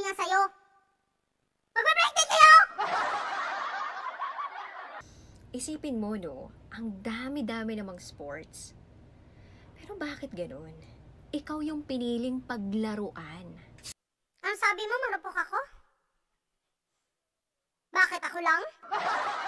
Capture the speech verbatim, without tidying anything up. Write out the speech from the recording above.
nga sa'yo. Magbe-break din kayo! Isipin mo, no, ang dami-dami namang sports. Pero bakit ganun? Ikaw yung piniling paglaruan. Ang sabi mo, marupok ako? Bakit ako lang?